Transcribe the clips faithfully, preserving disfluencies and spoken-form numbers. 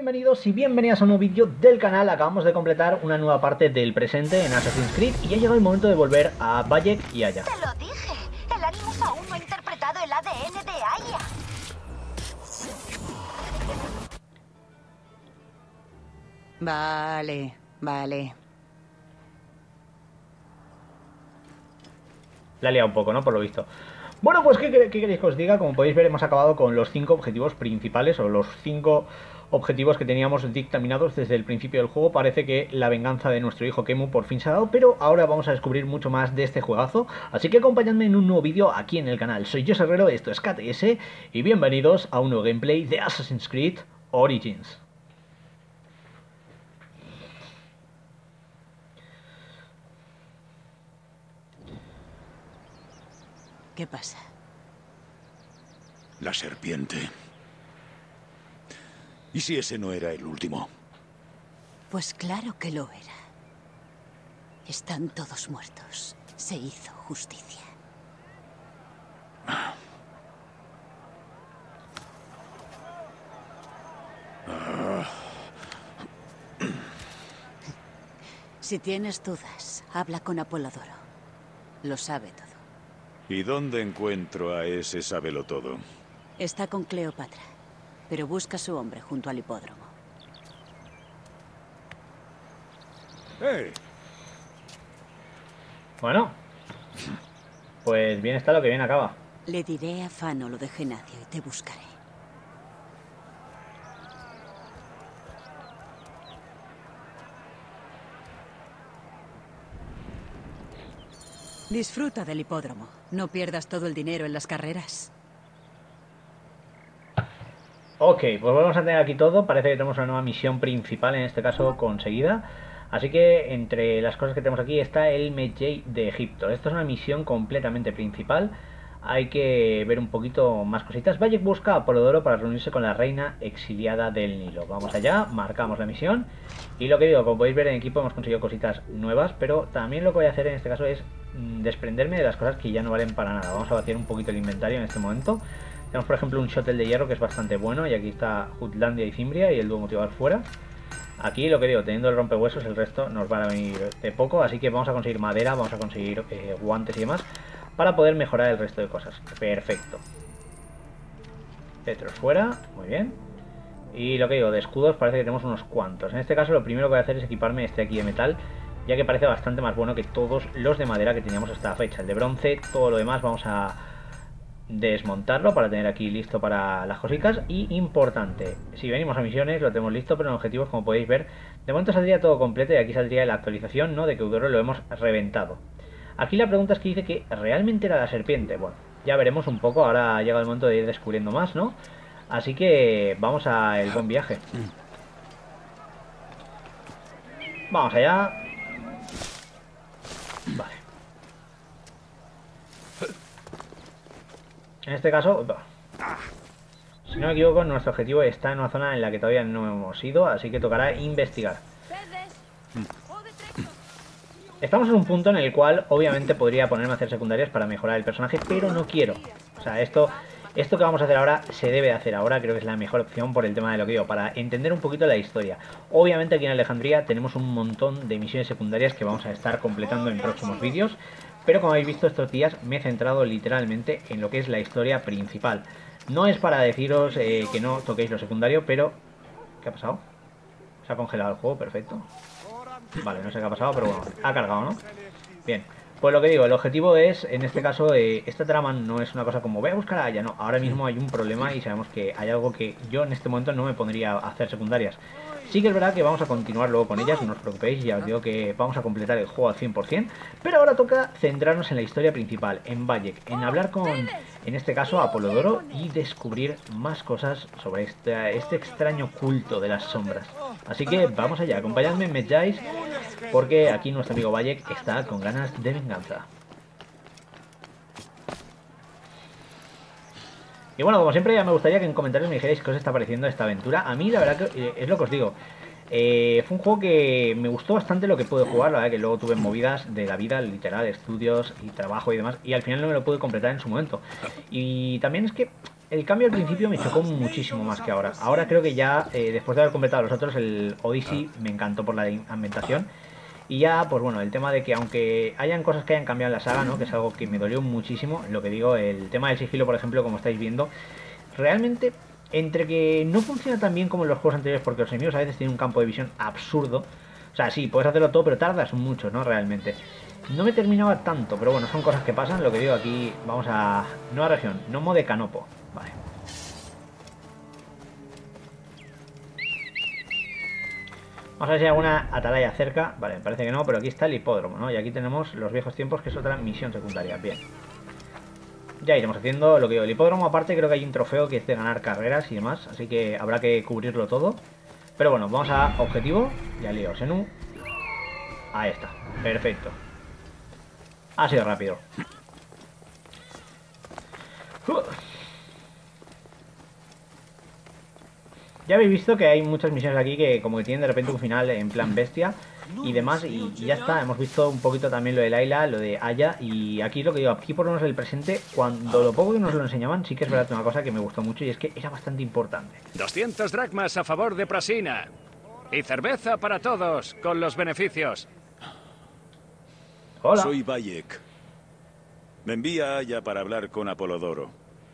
Bienvenidos y bienvenidas a un nuevo vídeo del canal. Acabamos de completar una nueva parte del presente en Assassin's Creed y ha llegado el momento de volver a Bayek y Aya. Te lo dije, el Animus aún no ha interpretado el A D N de Aya. Vale, vale. La he liado un poco, ¿no? Por lo visto. Bueno, pues ¿qué, qué queréis que os diga? Como podéis ver, hemos acabado con los cinco objetivos principales, o los cinco objetivos que teníamos dictaminados desde el principio del juego. Parece que la venganza de nuestro hijo Kemu por fin se ha dado, pero ahora vamos a descubrir mucho más de este juegazo. Así que acompañadme en un nuevo vídeo aquí en el canal. Soy José Herrero, esto es K T S, y bienvenidos a un nuevo gameplay de Assassin's Creed Origins. ¿Qué pasa? La serpiente. ¿Y si ese no era el último? Pues claro que lo era. Están todos muertos. Se hizo justicia. Ah. Si tienes dudas, habla con Apolodoro. Lo sabe todo. ¿Y dónde encuentro a ese sabelotodo? Está con Cleopatra, pero busca a su hombre junto al hipódromo. ¡Eh! Bueno, pues bien está lo que bien acaba. Le diré a Fano lo de Genadio y te buscaré. Disfruta del hipódromo. No pierdas todo el dinero en las carreras. Ok, pues vamos a tener aquí todo. Parece que tenemos una nueva misión principal, en este caso conseguida. Así que entre las cosas que tenemos aquí está el Medjay de Egipto. Esto es una misión completamente principal. Hay que ver un poquito más cositas. Bayek busca a Apolodoro para reunirse con la reina exiliada del Nilo. Vamos allá, marcamos la misión. Y lo que digo, como podéis ver en equipo hemos conseguido cositas nuevas, pero también lo que voy a hacer en este caso es desprenderme de las cosas que ya no valen para nada. Vamos a vaciar un poquito el inventario en este momento. Tenemos por ejemplo un shuttle de hierro que es bastante bueno, y aquí está Jutlandia y Cimbria y el dúo motivar fuera. Aquí lo que digo, teniendo el rompehuesos, el resto nos va a venir de poco, así que vamos a conseguir madera, vamos a conseguir eh, guantes y demás para poder mejorar el resto de cosas. Perfecto. Petros fuera, muy bien. Y lo que digo, de escudos parece que tenemos unos cuantos. En este caso lo primero que voy a hacer es equiparme este aquí de metal, ya que parece bastante más bueno que todos los de madera que teníamos hasta la fecha. El de bronce, todo lo demás vamos a desmontarlo para tener aquí listo para las cositas. Y importante, si venimos a misiones lo tenemos listo, pero en objetivos, como podéis ver, de momento saldría todo completo y aquí saldría la actualización, ¿no?, de que Eudoro lo hemos reventado. Aquí la pregunta es que dice que realmente era la serpiente. Bueno, ya veremos un poco, ahora llega el momento de ir descubriendo más, ¿no? Así que vamos a el buen viaje. Vamos allá. Vale. En este caso, si no me equivoco, nuestro objetivo está en una zona en la que todavía no hemos ido, así que tocará investigar. Estamos en un punto en el cual obviamente podría ponerme a hacer secundarias para mejorar el personaje, pero no quiero. O sea, esto, esto que vamos a hacer ahora se debe de hacer ahora, creo que es la mejor opción por el tema de lo que digo, para entender un poquito la historia. Obviamente aquí en Alejandría tenemos un montón de misiones secundarias que vamos a estar completando en próximos vídeos, pero como habéis visto estos días me he centrado literalmente en lo que es la historia principal. No es para deciros eh, que no toquéis lo secundario, pero... ¿Qué ha pasado? Se ha congelado el juego, perfecto. Vale, no sé qué ha pasado, pero bueno, ha cargado, ¿no? Bien, pues lo que digo, el objetivo es, en este caso, eh, esta trama no es una cosa como voy a buscar a Aya, no. Ahora mismo hay un problema y sabemos que hay algo que yo en este momento no me pondría a hacer secundarias. Sí que es verdad que vamos a continuar luego con ellas, no os preocupéis, ya os digo que vamos a completar el juego al cien por cien, pero ahora toca centrarnos en la historia principal, en Bayek, en hablar con, en este caso, Apolodoro y descubrir más cosas sobre este, este extraño culto de las sombras. Así que vamos allá, acompañadme en Medjay, porque aquí nuestro amigo Bayek está con ganas de venganza. Y bueno, como siempre, ya me gustaría que en comentarios me dijerais qué os está pareciendo esta aventura. A mí, la verdad, que eh, es lo que os digo. Eh, fue un juego que me gustó bastante lo que pude jugar. La verdad que luego tuve movidas de la vida, literal, estudios y trabajo y demás. Y al final no me lo pude completar en su momento. Y también es que el cambio al principio me chocó muchísimo más que ahora. Ahora creo que ya, eh, después de haber completado los otros, el Odyssey me encantó por la ambientación. Y ya, pues bueno, el tema de que aunque hayan cosas que hayan cambiado en la saga, ¿no? Que es algo que me dolió muchísimo, lo que digo, el tema del sigilo, por ejemplo, como estáis viendo, realmente, entre que no funciona tan bien como en los juegos anteriores, porque los enemigos a veces tienen un campo de visión absurdo. O sea, sí, puedes hacerlo todo, pero tardas mucho, ¿no? Realmente. No me terminaba tanto, pero bueno, son cosas que pasan. Lo que digo aquí, vamos a... Nueva región, Nomo de Canopo. Vale. Vamos a ver si hay alguna atalaya cerca. Vale, me parece que no, pero aquí está el hipódromo, ¿no? Y aquí tenemos los viejos tiempos, que es otra misión secundaria. Bien. Ya iremos haciendo lo que digo. El hipódromo, aparte, creo que hay un trofeo que es de ganar carreras y demás. Así que habrá que cubrirlo todo. Pero bueno, vamos a objetivo. Ya lío, Senu. Ahí está. Perfecto. Ha sido rápido. Uh. Ya habéis visto que hay muchas misiones aquí que como que tienen de repente un final en plan bestia y demás, y, y ya está. Hemos visto un poquito también lo de Layla, lo de Aya, y aquí lo que digo, aquí por lo menos el presente, cuando lo poco que nos lo enseñaban, sí que es verdad una cosa que me gustó mucho, y es que era bastante importante. doscientos dracmas a favor de Prasina. Y cerveza para todos, con los beneficios. Hola. Soy Bayek. Me envía a Aya para hablar con Apolodoro.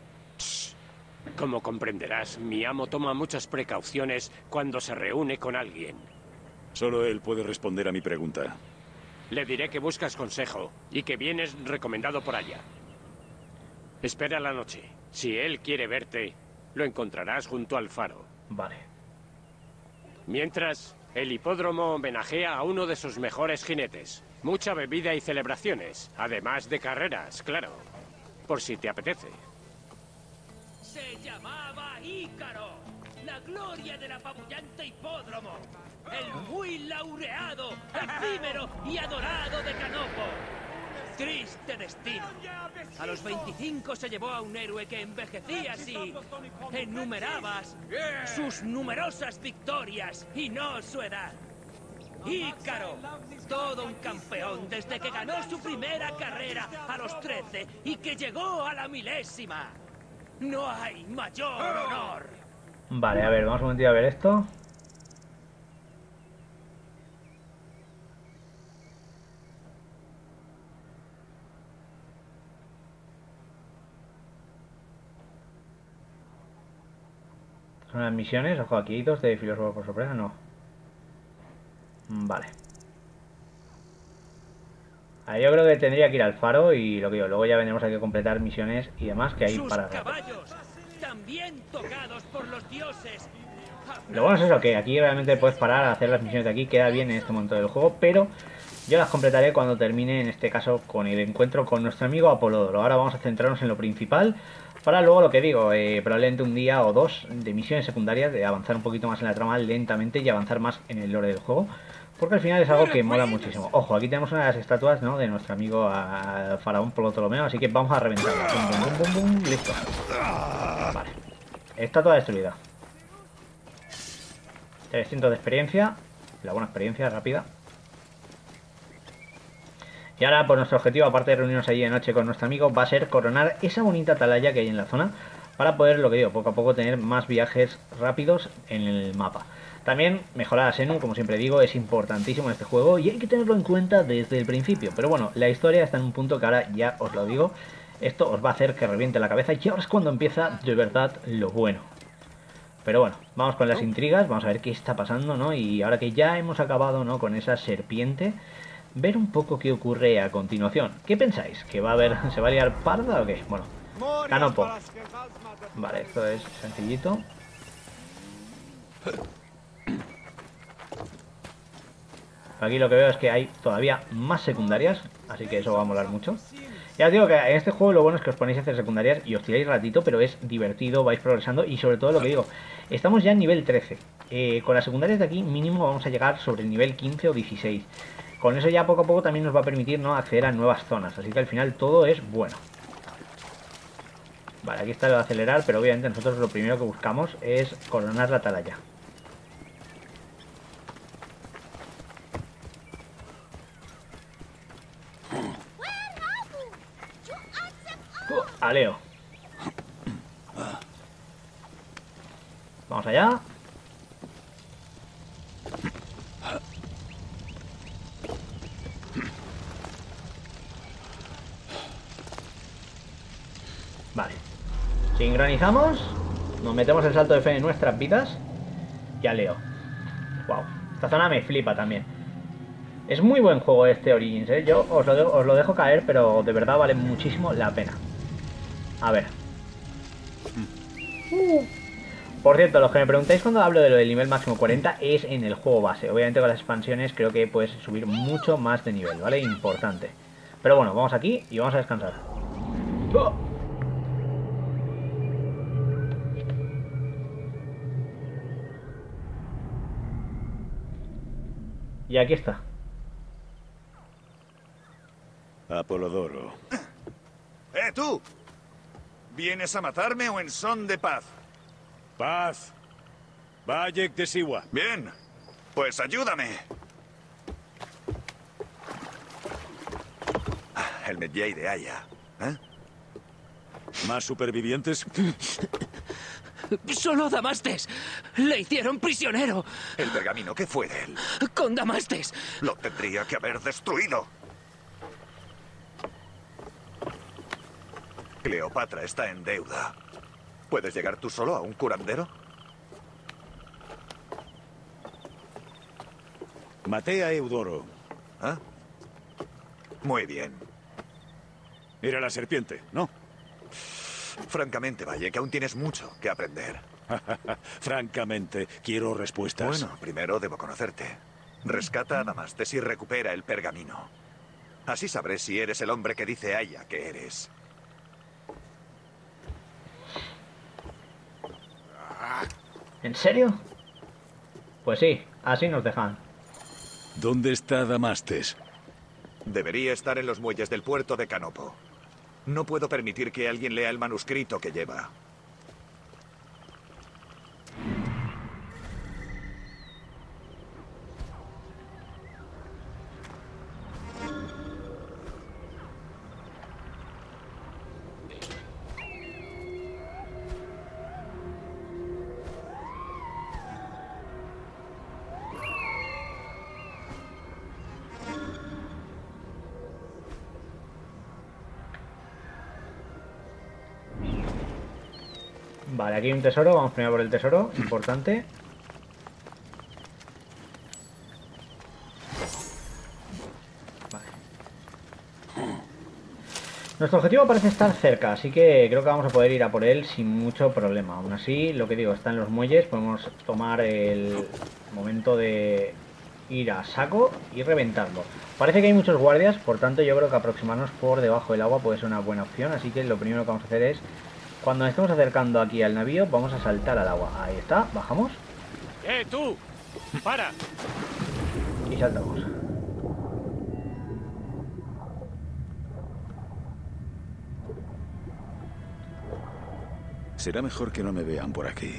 Como comprenderás, mi amo toma muchas precauciones cuando se reúne con alguien. Solo él puede responder a mi pregunta. Le diré que buscas consejo y que vienes recomendado por Aya. Espera la noche. Si él quiere verte, lo encontrarás junto al faro. Vale. Mientras, el hipódromo homenajea a uno de sus mejores jinetes. Mucha bebida y celebraciones, además de carreras, claro. Por si te apetece. Se llamaba Ícaro, la gloria del apabullante hipódromo, el muy laureado, efímero y adorado de Canopo. Triste destino. A los veinticinco se llevó a un héroe que envejecías y enumerabas sus numerosas victorias y no su edad. Ícaro, todo un campeón desde que ganó su primera carrera a los trece y que llegó a la milésima. No hay mayor honor. Vale, a ver, vamos un momentito a ver esto. Son las misiones, ojo, aquí hay dos de filósofo por sorpresa, no. Vale. Ahí yo creo que tendría que ir al faro y lo que digo, luego ya vendremos aquí a completar misiones y demás que hay Sus para hacer. caballos, también tocados por los dioses. Lo bueno es eso, que aquí realmente puedes parar a hacer las misiones de aquí, queda bien en este momento del juego, pero yo las completaré cuando termine, en este caso, con el encuentro con nuestro amigo Apolodoro. Ahora vamos a centrarnos en lo principal, para luego, lo que digo, eh, probablemente un día o dos de misiones secundarias, de avanzar un poquito más en la trama lentamente y avanzar más en el lore del juego, porque al final es algo que mola muchísimo. Ojo, aquí tenemos una de las estatuas, ¿no?, de nuestro amigo a, a Faraón Ptolomeo, así que vamos a reventarla. Bum, bum, bum, bum, bum, listo. Vale. Estatua destruida. trescientos de experiencia, la buena experiencia rápida. Y ahora, pues nuestro objetivo, aparte de reunirnos allí de noche con nuestro amigo, va a ser coronar esa bonita atalaya que hay en la zona, para poder, lo que digo, poco a poco tener más viajes rápidos en el mapa. También mejorar a Senu, como siempre digo, es importantísimo en este juego y hay que tenerlo en cuenta desde el principio. Pero bueno, la historia está en un punto que ahora ya os lo digo, esto os va a hacer que reviente la cabeza y ahora es cuando empieza de verdad lo bueno. Pero bueno, vamos con las intrigas, vamos a ver qué está pasando, ¿no? Y ahora que ya hemos acabado, ¿no?, con esa serpiente, ver un poco qué ocurre a continuación. ¿Qué pensáis? ¿Que va a haber, se va a liar parda o qué? Bueno, Canopo. Vale, esto es sencillito. Aquí lo que veo es que hay todavía más secundarias, así que eso va a molar mucho. Ya os digo que en este juego lo bueno es que os ponéis a hacer secundarias y os tiráis ratito, pero es divertido, vais progresando y sobre todo lo que digo, estamos ya en nivel trece. Eh, con las secundarias de aquí mínimo vamos a llegar sobre el nivel quince o dieciséis. Con eso ya poco a poco también nos va a permitir, ¿no?, acceder a nuevas zonas, así que al final todo es bueno. Vale, aquí está lo de acelerar, pero obviamente nosotros lo primero que buscamos es coronar la atalaya. Uh, aleo. Vamos allá. Vale. Sincronizamos. Nos metemos el salto de fe en nuestras vidas. Ya leo. Wow. Esta zona me flipa también. Es muy buen juego este Origins, ¿eh? Yo os lo, dejo, os lo dejo caer, pero de verdad vale muchísimo la pena. A ver. Uh. Por cierto, los que me preguntáis cuando hablo de lo del nivel máximo cuarenta es en el juego base. Obviamente con las expansiones creo que puedes subir mucho más de nivel, ¿vale? Importante. Pero bueno, vamos aquí y vamos a descansar. ¡Oh! Y aquí está. Apolodoro. ¡Eh, tú! ¿Vienes a matarme o en son de paz? Paz. Bayek de Siwa. Bien, pues ayúdame. El Medjay de Aya, ¿eh? ¿Más supervivientes? Solo Damastes. Le hicieron prisionero. El pergamino, ¿qué fue de él? Con Damastes. Lo tendría que haber destruido. Cleopatra está en deuda. ¿Puedes llegar tú solo a un curandero? Maté a Eudoro. ¿Ah? Muy bien. Era la serpiente, ¿no? Francamente, Valle, que aún tienes mucho que aprender. Francamente, quiero respuestas. Bueno, primero debo conocerte. Rescata a Damastes y recupera el pergamino. Así sabré si eres el hombre que dice Aya que eres. ¿En serio? Pues sí, así nos dejan. ¿Dónde está Damastes? Debería estar en los muelles del puerto de Canopo. No puedo permitir que alguien lea el manuscrito que lleva. Vale, aquí hay un tesoro, vamos primero por el tesoro, importante. Vale. Nuestro objetivo parece estar cerca, así que creo que vamos a poder ir a por él sin mucho problema. Aún así, lo que digo, está en los muelles, podemos tomar el momento de ir a saco y reventarlo. Parece que hay muchos guardias, por tanto yo creo que aproximarnos por debajo del agua puede ser una buena opción, así que lo primero que vamos a hacer es, cuando nos estemos acercando aquí al navío, vamos a saltar al agua. Ahí está, bajamos. ¡Eh, tú! ¡Para! Y saltamos. Será mejor que no me vean por aquí.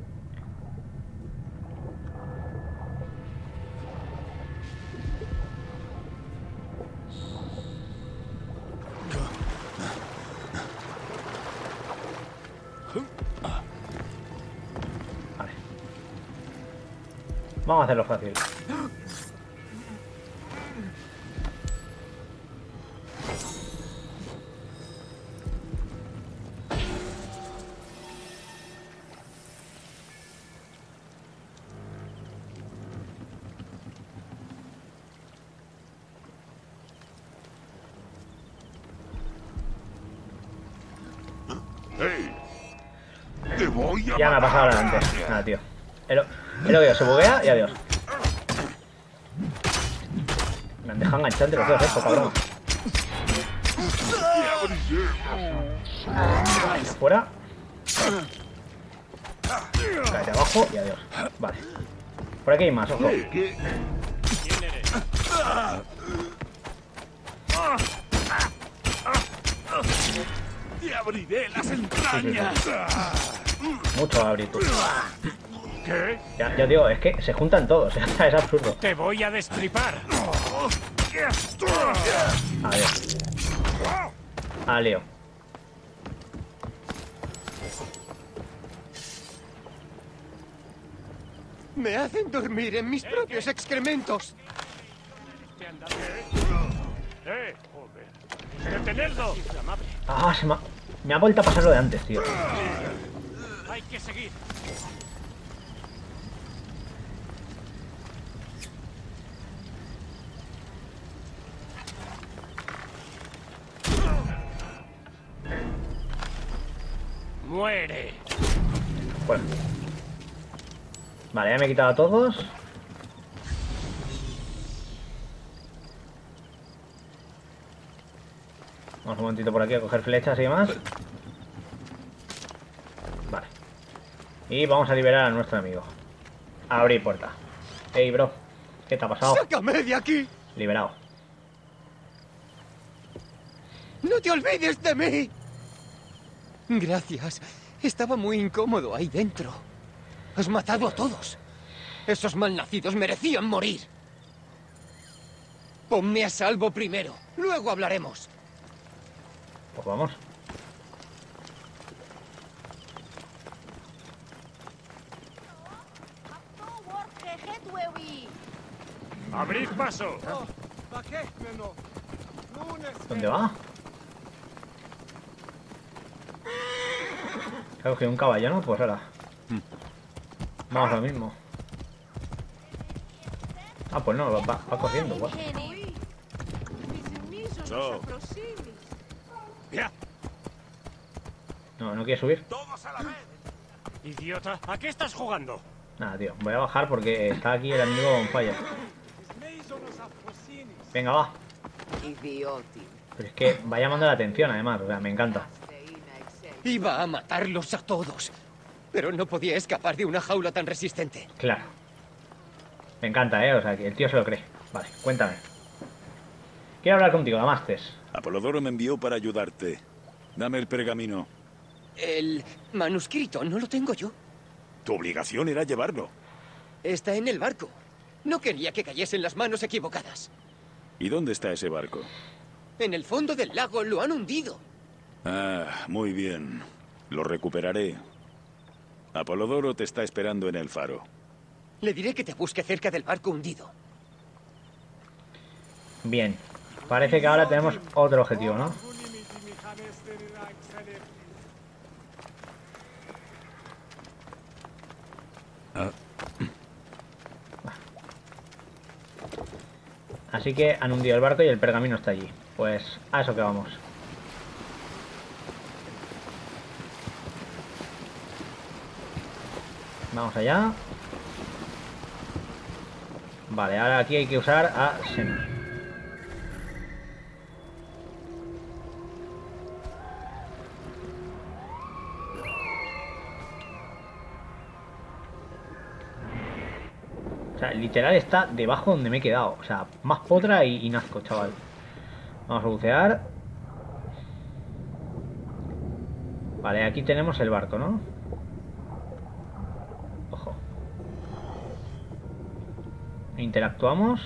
Vale. Vamos a hacerlo fácil. Te voy a Ya me ha pasado adelante. Nada, tío. El, el odio se buguea y adiós. Me han dejado enganchar entre los dos, esto, cabrón. Fuera. Cállate abajo y adiós. Vale. Por aquí hay más, ojo. ¿Quién eres? Te abriré las entrañas. Mucho abrir tú. ¿Qué? Ya, ya digo, es que se juntan todos. Es absurdo. Te voy a destripar. Adiós. Ah, Leo. Me hacen dormir en mis propios excrementos. ¡Eh! ¡Joder! ¡Detenedlo! Ah, se me ha... me ha vuelto a pasar lo de antes, tío. Hay que seguir. ¡Muere! Bueno. Vale, ya me he quitado a todos. Vamos un momentito por aquí a coger flechas y demás. Vale. Y vamos a liberar a nuestro amigo. Abrir puerta. Ey, bro. ¿Qué te ha pasado? ¡Sácame de aquí! Liberado. ¡No te olvides de mí! Gracias. Estaba muy incómodo ahí dentro. Has matado a todos. Esos malnacidos merecían morir. Ponme a salvo primero. Luego hablaremos. Pues vamos. ¡Abrid paso! ¿Dónde va? ¿Ha cogido un caballo, no? Pues ahora. Vamos a lo mismo. Ah, pues no, va, va corriendo. Guau. So, ¡Ya! No, no quiere subir. ¡Todos a la vez! ¡Idiota! ¿A qué estás jugando? Nada, tío. Voy a bajar porque está aquí el amigo on fire. Venga, va. Pero es que va llamando la atención, además. O sea, me encanta. Iba a matarlos a todos. Pero no podía escapar de una jaula tan resistente. Claro. Me encanta, ¿eh? O sea, que el tío se lo cree. Vale, cuéntame. Quiero hablar contigo, Damastes. Apolodoro me envió para ayudarte. Dame el pergamino. El manuscrito no lo tengo yo. Tu obligación era llevarlo. Está en el barco. No quería que cayese en las manos equivocadas. ¿Y dónde está ese barco? En el fondo del lago lo han hundido. Ah, muy bien. Lo recuperaré. Apolodoro te está esperando en el faro. Le diré que te busque cerca del barco hundido. Bien. Parece que ahora tenemos otro objetivo, ¿no? Así que han hundido el barco y el pergamino está allí. Pues a eso que vamos. Vamos allá. Vale, ahora aquí hay que usar a Sena. O sea, literal está debajo donde me he quedado. O sea, más potra y, y nazco, chaval. Vamos a bucear. Vale, aquí tenemos el barco, ¿no? Ojo. Interactuamos.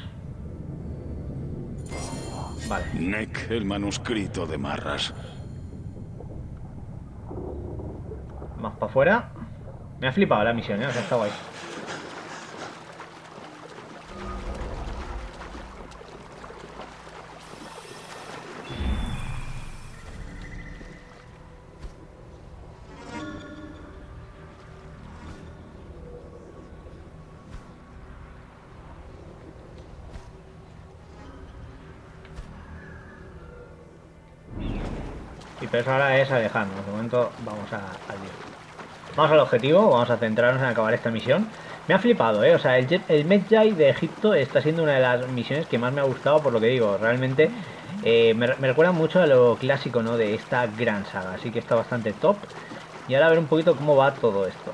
Vale. Neck, el manuscrito de Marras. Más para afuera. Me ha flipado la misión, ¿eh? O sea, está guay. Y pero eso ahora es alejarnos. De momento vamos a, al lío. Vamos al objetivo, vamos a centrarnos en acabar esta misión. Me ha flipado, ¿eh? O sea, el, el Medjay de Egipto está siendo una de las misiones que más me ha gustado, por lo que digo. Realmente eh, me, me recuerda mucho a lo clásico, ¿no? De esta gran saga. Así que está bastante top. Y ahora a ver un poquito cómo va todo esto.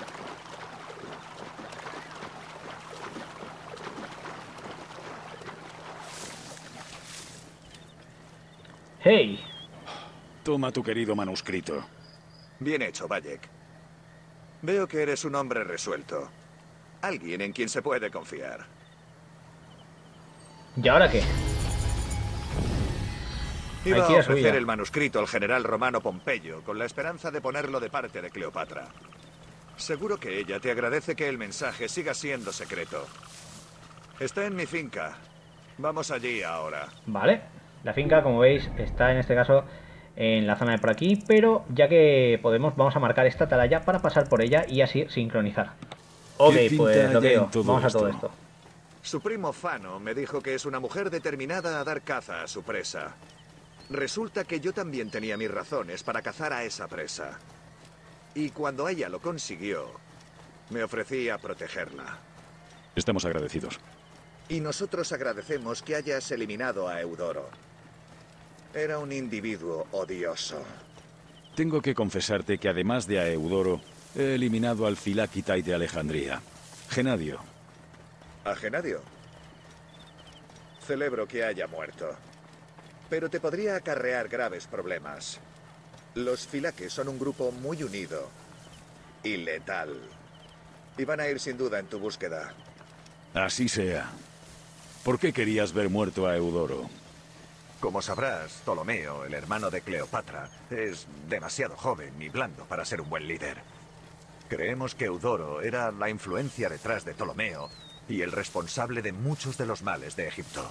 ¡Hey! Toma tu querido manuscrito. Bien hecho, Bayek. Veo que eres un hombre resuelto. Alguien en quien se puede confiar. ¿Y ahora qué? Iba Aquí a es suya. ofrecer el manuscrito al general romano Pompeyo con la esperanza de ponerlo de parte de Cleopatra. Seguro que ella te agradece que el mensaje siga siendo secreto. Está en mi finca. Vamos allí ahora. Vale. La finca, como veis, está en este caso en la zona de por aquí, pero ya que podemos, vamos a marcar esta atalaya para pasar por ella y así sincronizar. Ok, pues lo que digo, vamos a todo esto. Su primo Fano me dijo que es una mujer determinada a dar caza a su presa. Resulta que yo también tenía mis razones para cazar a esa presa. Y cuando ella lo consiguió, me ofrecí a protegerla. Estamos agradecidos. Y nosotros agradecemos que hayas eliminado a Eudoro. Era un individuo odioso. Tengo que confesarte que además de a Eudoro, he eliminado al Filakitai de Alejandría, Genadio. ¿A Genadio? Celebro que haya muerto. Pero te podría acarrear graves problemas. Los Filaques son un grupo muy unido y letal. Y van a ir sin duda en tu búsqueda. Así sea. ¿Por qué querías ver muerto a Eudoro? Como sabrás, Ptolomeo, el hermano de Cleopatra, es demasiado joven y blando para ser un buen líder. Creemos que Eudoro era la influencia detrás de Ptolomeo y el responsable de muchos de los males de Egipto.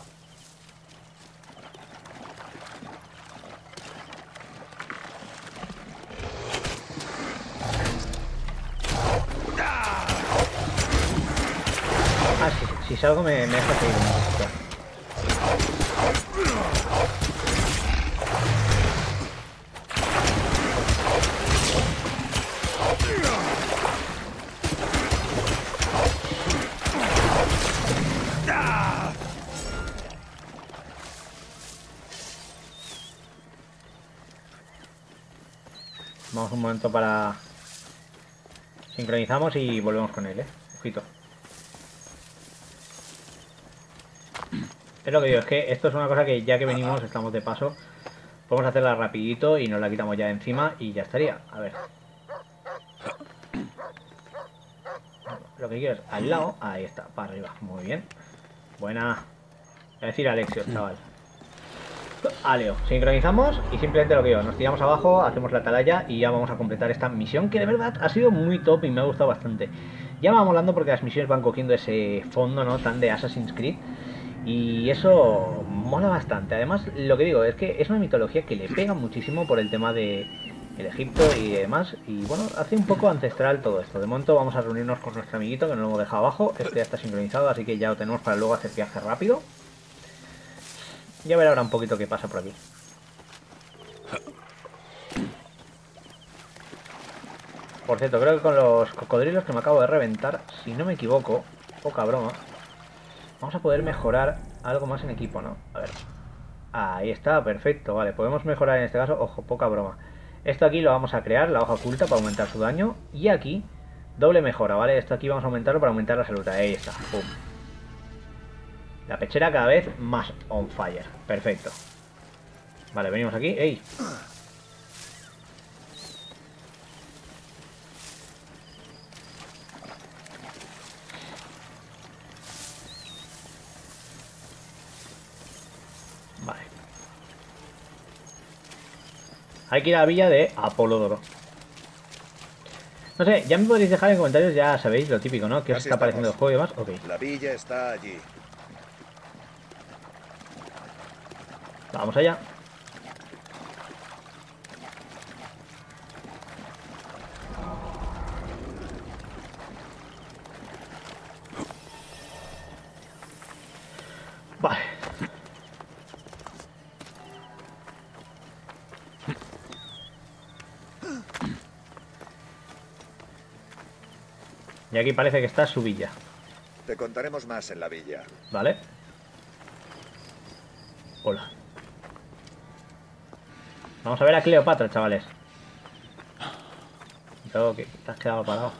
Ah, si, si salgo me, me deja seguir. Vamos un momento para... Sincronizamos y volvemos con él, eh. Ojito. Es lo que digo, es que esto es una cosa que ya que venimos, estamos de paso, podemos hacerla rapidito y nos la quitamos ya de encima y ya estaría. A ver. Lo que quiero es al lado, ahí está, para arriba, muy bien. Buena. Voy a decir Alexio, chaval. Aleo, sincronizamos y simplemente lo que digo, nos tiramos abajo, hacemos la atalaya y ya vamos a completar esta misión que de verdad ha sido muy top y me ha gustado bastante. Ya me va molando porque las misiones van cogiendo ese fondo, ¿no?, tan de Assassin's Creed. Y eso mola bastante. Además, lo que digo es que es una mitología que le pega muchísimo por el tema de el Egipto y demás. Y bueno, hace un poco ancestral todo esto. De momento vamos a reunirnos con nuestro amiguito que nos lo hemos dejado abajo. Este ya está sincronizado, así que ya lo tenemos para luego hacer viaje rápido. Ya ver ahora un poquito qué pasa por aquí. Por cierto, creo que con los cocodrilos que me acabo de reventar, si no me equivoco, poca broma, vamos a poder mejorar algo más en equipo, ¿no? A ver. Ahí está, perfecto. Vale, podemos mejorar en este caso, ojo, poca broma. Esto aquí lo vamos a crear, la hoja oculta, para aumentar su daño. Y aquí, doble mejora, ¿vale? Esto aquí vamos a aumentarlo para aumentar la salud. Ahí está, pum. La pechera cada vez más on fire. Perfecto. Vale, venimos aquí. ¡Ey! Vale. Hay que ir a la villa de Apolodoro. No sé, ya me podéis dejar en comentarios, ya sabéis lo típico, ¿no? ¿Qué os está pareciendo el juego y demás? Ok. La villa está allí. Vamos allá. Vale. Y aquí parece que está su villa. Te contaremos más en la villa. Vale. Hola. Vamos a ver a Cleopatra, chavales. Creo que te has quedado parado.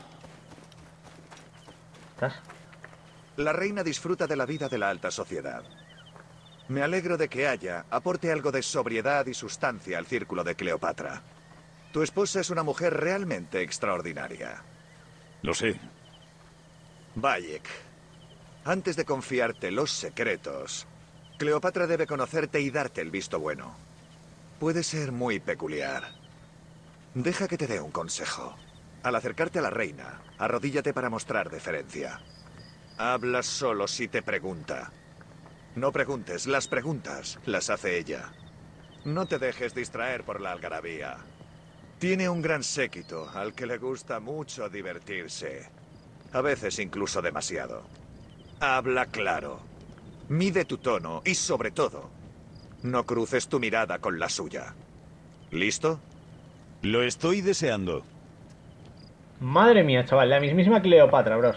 ¿Estás? La reina disfruta de la vida de la alta sociedad. Me alegro de que Aya aporte algo de sobriedad y sustancia al círculo de Cleopatra. Tu esposa es una mujer realmente extraordinaria. Lo sé. Bayek, antes de confiarte los secretos, Cleopatra debe conocerte y darte el visto bueno. Puede ser muy peculiar. Deja que te dé un consejo. Al acercarte a la reina, arrodíllate para mostrar deferencia. Habla solo si te pregunta. No preguntes, las preguntas las hace ella. No te dejes distraer por la algarabía. Tiene un gran séquito al que le gusta mucho divertirse. A veces incluso demasiado. Habla claro. Mide tu tono y, sobre todo, no cruces tu mirada con la suya. ¿Listo? Lo estoy deseando. Madre mía, chaval, la mismísima Cleopatra, bros.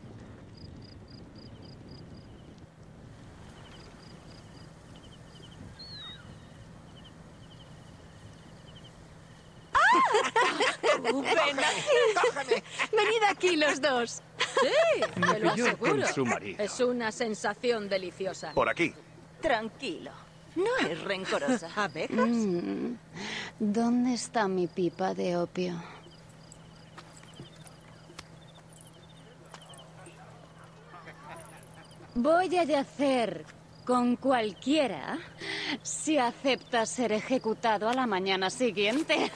Ven aquí. Venid aquí los dos. Sí, Me te lo pilló aseguro. con su marido. Es una sensación deliciosa. Por aquí. Tranquilo. No es rencorosa. ¿Abejas? Mm, ¿dónde está mi pipa de opio? Voy a yacer con cualquiera si acepta ser ejecutado a la mañana siguiente.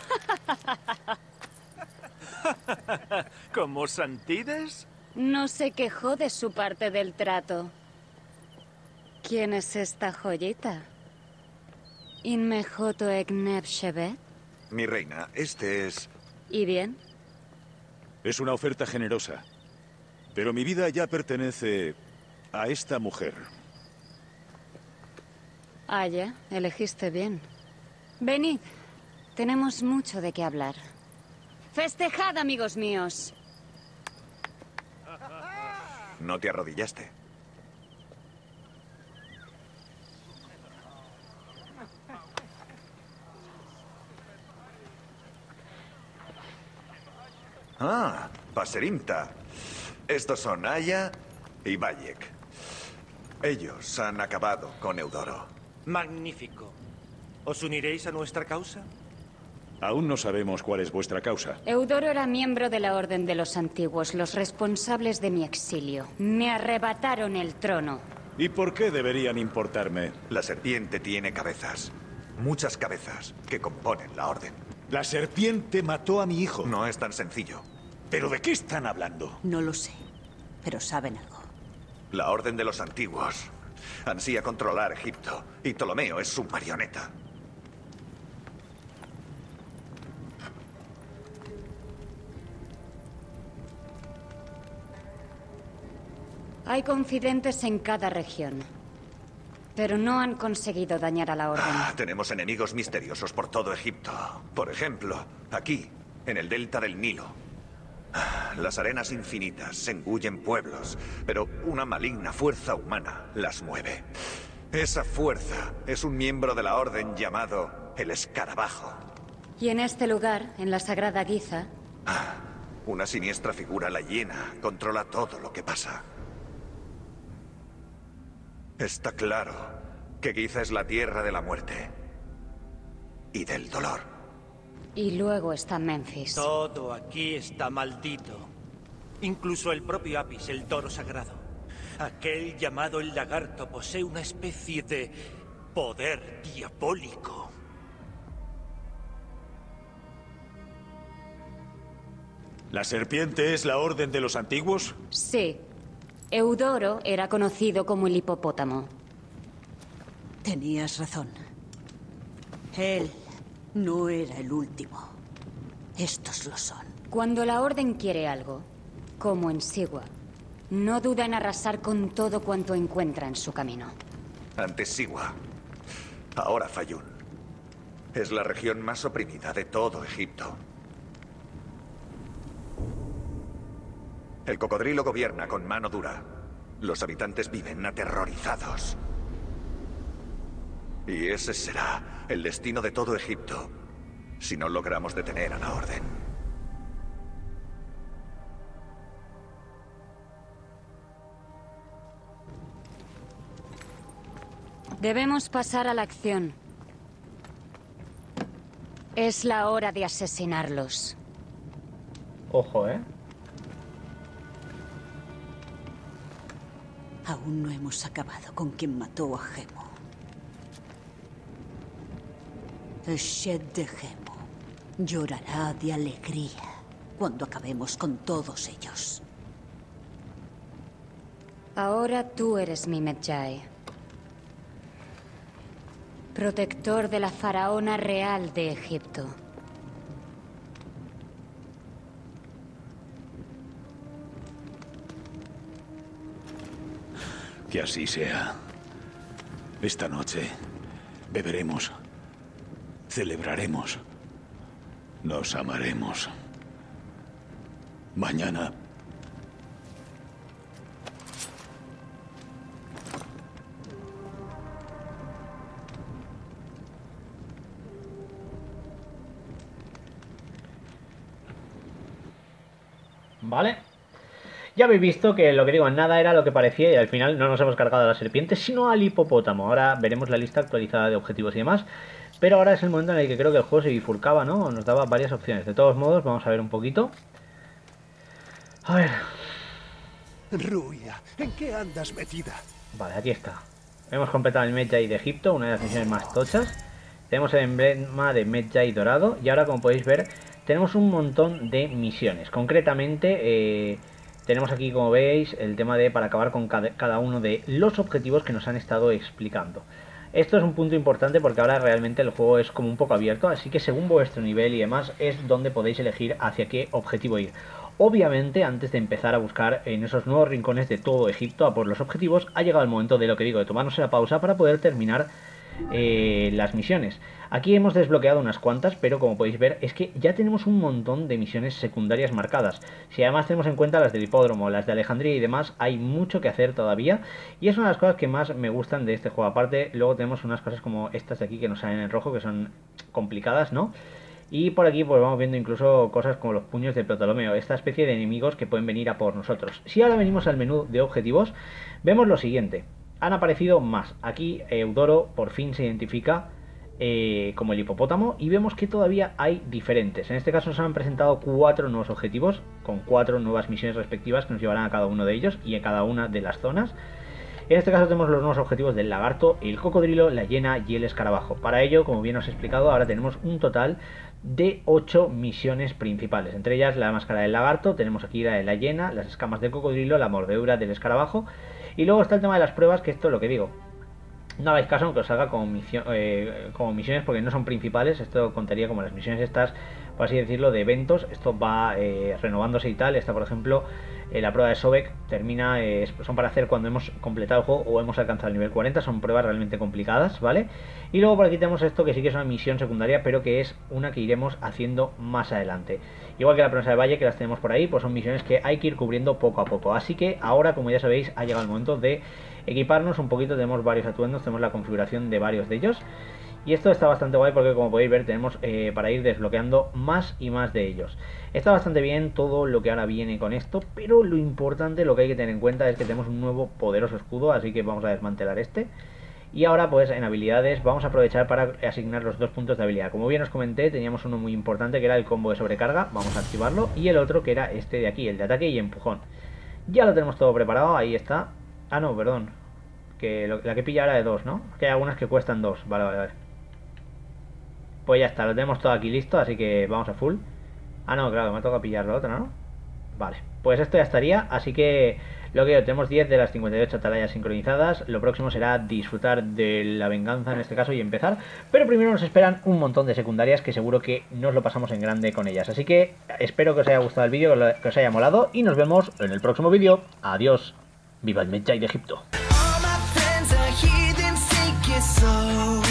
¿Como Santides? No se quejó de su parte del trato. ¿Quién es esta joyita? ¿Inmejoto Egneb Shevet? Mi reina, este es... ¿Y bien? Es una oferta generosa. Pero mi vida ya pertenece a esta mujer. Ah, ya, elegiste bien. Venid, tenemos mucho de qué hablar. ¡Festejad, amigos míos! No te arrodillaste. Ah, Paserimta. Estos son Aya y Bayek. Ellos han acabado con Eudoro. Magnífico. ¿Os uniréis a nuestra causa? Aún no sabemos cuál es vuestra causa. Eudoro era miembro de la Orden de los Antiguos, los responsables de mi exilio. Me arrebataron el trono. ¿Y por qué deberían importarme? La serpiente tiene cabezas. Muchas cabezas que componen la Orden. La serpiente mató a mi hijo. No es tan sencillo. ¿Pero de qué están hablando? No lo sé, pero saben algo. La Orden de los Antiguos ansía controlar Egipto y Ptolomeo es su marioneta. Hay confidentes en cada región, pero no han conseguido dañar a la Orden. Ah, tenemos enemigos misteriosos por todo Egipto. Por ejemplo, aquí, en el delta del Nilo. Ah, las arenas infinitas engullen pueblos, pero una maligna fuerza humana las mueve. Esa fuerza es un miembro de la Orden llamado el Escarabajo. Y en este lugar, en la Sagrada Giza, Ah, una siniestra figura, la hiena, controla todo lo que pasa. Está claro que Giza es la tierra de la muerte y del dolor. y luego está Memphis. Todo aquí está maldito. Incluso el propio Apis, el toro sagrado. Aquel llamado el lagarto posee una especie de poder diabólico. ¿La serpiente es la Orden de los Antiguos? Sí. Eudoro era conocido como el hipopótamo. Tenías razón. Él no era el último. Estos lo son. Cuando la Orden quiere algo, como en Sigua, no duda en arrasar con todo cuanto encuentra en su camino. Antes Sigua, ahora Fayún. Es la región más oprimida de todo Egipto. El cocodrilo gobierna con mano dura. Los habitantes viven aterrorizados. Y ese será el destino de todo Egipto, si no logramos detener a la Orden. Debemos pasar a la acción. Es la hora de asesinarlos. Ojo, ¿eh? Aún no hemos acabado con quien mató a Gemo. El Shed de Gemo llorará de alegría cuando acabemos con todos ellos. Ahora tú eres mi Medjay. Protector de la faraona real de Egipto. Que así sea. Esta noche beberemos, celebraremos, nos amaremos. Mañana Vale. Ya habéis visto que lo que digo, nada era lo que parecía y al final no nos hemos cargado a la serpiente, sino al hipopótamo. Ahora veremos la lista actualizada de objetivos y demás. Pero ahora es el momento en el que creo que el juego se bifurcaba, ¿no? Nos daba varias opciones. De todos modos, vamos a ver un poquito. A ver. Ruya, ¿en qué andas metida? Vale, aquí está. Hemos completado el Medjay de Egipto, una de las misiones más tochas. Tenemos el emblema de Medjay dorado. Y ahora, como podéis ver, tenemos un montón de misiones. Concretamente, eh, tenemos aquí, como veis, el tema de para acabar con cada, cada uno de los objetivos que nos han estado explicando. Esto es un punto importante porque ahora realmente el juego es como un poco abierto, así que según vuestro nivel y demás es donde podéis elegir hacia qué objetivo ir. Obviamente, antes de empezar a buscar en esos nuevos rincones de todo Egipto a por los objetivos, ha llegado el momento de lo que digo, de tomarnos la pausa para poder terminar eh, las misiones. Aquí hemos desbloqueado unas cuantas, pero como podéis ver es que ya tenemos un montón de misiones secundarias marcadas. Si además tenemos en cuenta las del hipódromo, las de Alejandría y demás, hay mucho que hacer todavía. Y es una de las cosas que más me gustan de este juego. Aparte, luego tenemos unas cosas como estas de aquí que nos salen en rojo, que son complicadas, ¿no? Y por aquí pues vamos viendo incluso cosas como los puños de Ptolomeo, esta especie de enemigos que pueden venir a por nosotros. Si ahora venimos al menú de objetivos, vemos lo siguiente. Han aparecido más. Aquí Eudoro por fin se identifica Eh, como el hipopótamo y vemos que todavía hay diferentes. En este caso nos han presentado cuatro nuevos objetivos con cuatro nuevas misiones respectivas que nos llevarán a cada uno de ellos y a cada una de las zonas. En este caso tenemos los nuevos objetivos del lagarto, el cocodrilo, la hiena y el escarabajo. Para ello, como bien os he explicado, ahora tenemos un total de ocho misiones principales, entre ellas la máscara del lagarto, tenemos aquí la de la hiena, las escamas del cocodrilo, la mordedura del escarabajo y luego está el tema de las pruebas, que esto es lo que digo. No hagáis caso aunque os salga como, misión, eh, como misiones porque no son principales. Esto contaría como las misiones estas, por así decirlo, de eventos. Esto va eh, renovándose y tal. Esta, por ejemplo, eh, la prueba de Sobek termina, eh, son para hacer cuando hemos completado el juego o hemos alcanzado el nivel cuarenta. Son pruebas realmente complicadas, ¿vale? Y luego por aquí tenemos esto que sí que es una misión secundaria, pero que es una que iremos haciendo más adelante. Igual que la promesa del valle, que las tenemos por ahí, pues son misiones que hay que ir cubriendo poco a poco. Así que ahora, como ya sabéis, ha llegado el momento de equiparnos un poquito. Tenemos varios atuendos, tenemos la configuración de varios de ellos y esto está bastante guay porque, como podéis ver, tenemos eh, para ir desbloqueando más y más de ellos. Está bastante bien todo lo que ahora viene con esto, pero lo importante, lo que hay que tener en cuenta es que tenemos un nuevo poderoso escudo, así que vamos a desmantelar este. Y ahora pues en habilidades vamos a aprovechar para asignar los dos puntos de habilidad. Como bien os comenté, teníamos uno muy importante que era el combo de sobrecarga, vamos a activarlo, y el otro que era este de aquí, el de ataque y empujón. Ya lo tenemos todo preparado, ahí está. Ah, no, perdón. Que lo, la que pilla era de dos, ¿no? Que hay algunas que cuestan dos. Vale, vale, vale. Pues ya está, lo tenemos todo aquí listo, así que vamos a full. Ah, no, claro, me toca pillar la otra, ¿no? Vale, pues esto ya estaría, así que lo que yo, tenemos diez de las cincuenta y ocho atalayas sincronizadas. Lo próximo será disfrutar de la venganza en este caso y empezar. Pero primero nos esperan un montón de secundarias que seguro que nos lo pasamos en grande con ellas. Así que espero que os haya gustado el vídeo, que os haya molado y nos vemos en el próximo vídeo. Adiós. ¡Viva el Medjay de Egipto! All my friends are heathens, take it slow.